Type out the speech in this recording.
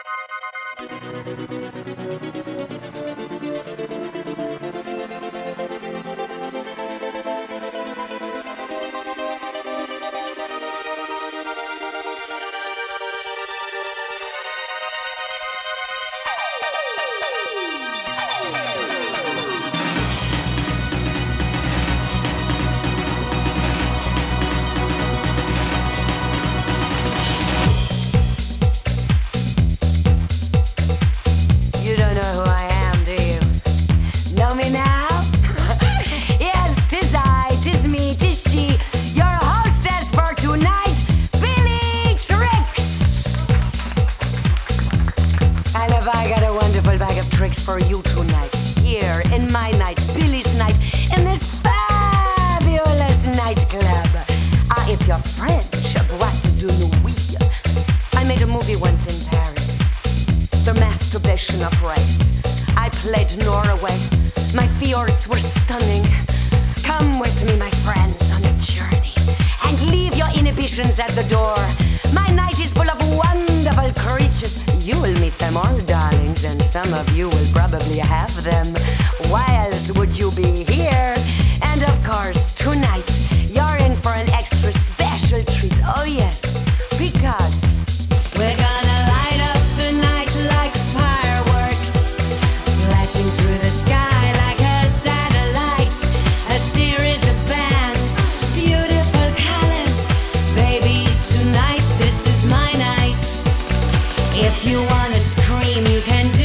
Trix for you tonight, here in my night, Billie's night, in this fabulous nightclub. If you're French, what do you we? I made a movie once in Paris, The Masturbation of Race. I played Norway. My fjords were stunning. Come with me, my friends, on a journey, and leave your inhibitions at the door. My night is full of wonderful creatures. You will meet them all, darlings, and some of you will probably have them. Why else would you be here? And of course, tonight, you're in for an extra special treat. Oh yes, because we're gonna light up the night like fireworks, flashing through the sky like a satellite. A series of bands, beautiful colors. Baby, tonight, this is my night. If you wanna scream, you can do